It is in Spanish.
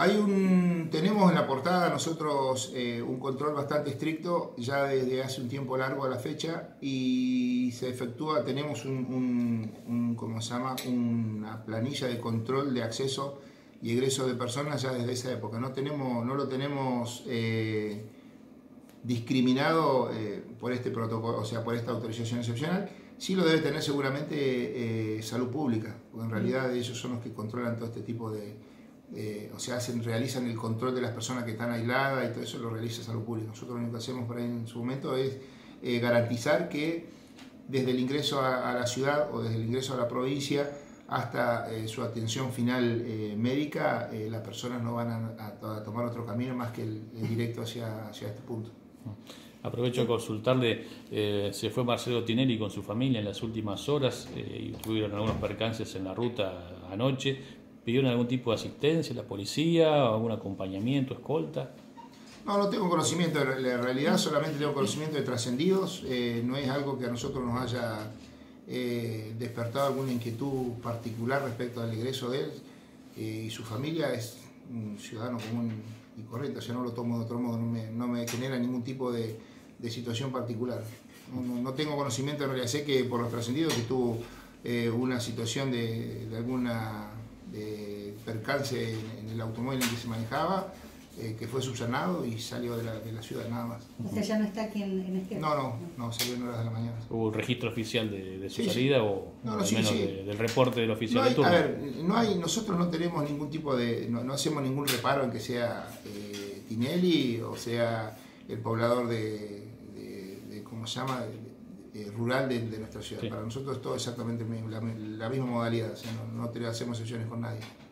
Tenemos en la portada nosotros un control bastante estricto ya desde hace un tiempo largo a la fecha y se efectúa, tenemos ¿cómo se llama? Una planilla de control de acceso y egreso de personas ya desde esa época. No lo tenemos discriminado por este protocolo, o sea, por esta autorización excepcional. Sí lo debe tener seguramente Salud Pública, porque en realidad ellos son los que controlan todo este tipo o sea, realizan el control de las personas que están aisladas y todo eso lo realiza Salud Pública. Nosotros lo único que hacemos por ahí en su momento es garantizar que desde el ingreso a la ciudad o desde el ingreso a la provincia hasta su atención final médica, las personas no van a tomar otro camino más que el directo hacia este punto. Aprovecho a consultarle, se fue Marcelo Tinelli con su familia en las últimas horas y tuvieron algunos percances en la ruta anoche. ¿Pidieron algún tipo de asistencia, la policía, algún acompañamiento, escolta? No tengo conocimiento, en realidad solamente tengo conocimiento de trascendidos, no es algo que a nosotros nos haya despertado alguna inquietud particular respecto al egreso de él y su familia. Es un ciudadano común y corriente, o sea, no lo tomo de otro modo, no me genera ningún tipo de situación particular. No tengo conocimiento, en realidad sé que por los trascendidos que tuvo una situación de alguna percance en el automóvil en que se manejaba, que fue subsanado y salió de la ciudad, nada más. O sea, ya no está aquí en este... No, salió en horas de la mañana. ¿Hubo un registro oficial de su salida sí. o al menos del reporte del oficial de turno? A ver, nosotros no tenemos ningún tipo de... No hacemos ningún reparo en que sea Tinelli o sea el poblador ¿cómo se llama? Rural de nuestra ciudad. Sí. Para nosotros es todo exactamente la misma modalidad, o sea, no hacemos excepciones con nadie.